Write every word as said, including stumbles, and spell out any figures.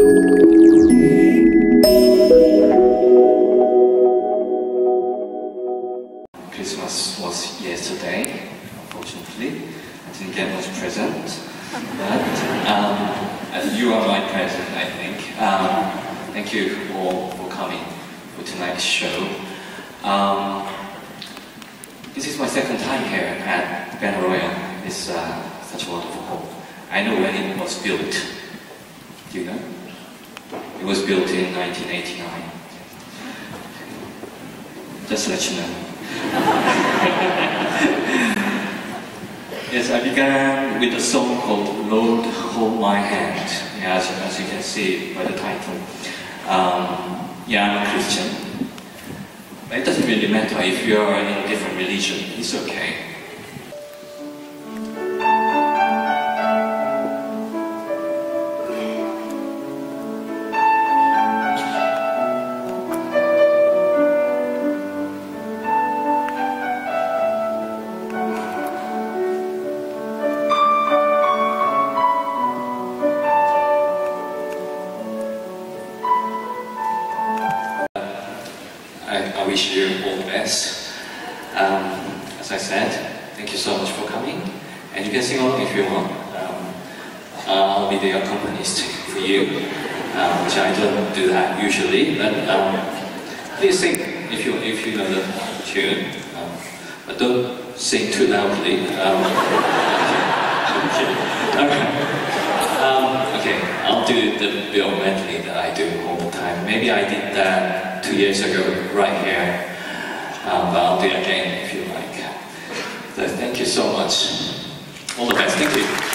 Christmas was yesterday, unfortunately. I didn't get much present, but um, you are my present, I think. Um, thank you all for coming for tonight's show. Um, this is my second time here at Benaroya. It's uh, such a wonderful hall. I know when it was built. Do you know? It was built in nineteen eighty-nine. Just to let you know. Yes, I began with a song called Lord Hold My Hand. Yeah, as, as you can see by the title. Um, yeah, I'm a Christian. But it doesn't really matter if you are in a different religion, it's okay. I wish you all the best. Um, as I said, thank you so much for coming. And you can sing along if you want. Um, I'll be the accompanist for you, uh, which I don't do that usually. But um, please sing if you if you know the tune. Um, but don't sing too loudly. Um, okay. Um, okay, I'll do the Bill medley that I do all the time. Maybe I did that two years ago, right here. Um, but I'll do it again if you like. So thank you so much. All the best. Thank you.